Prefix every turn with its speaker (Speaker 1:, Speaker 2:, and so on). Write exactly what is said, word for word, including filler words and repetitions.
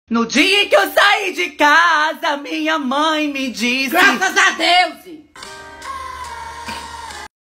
Speaker 1: No dia em que eu saí de casa, minha mãe me disse...
Speaker 2: Graças a Deus!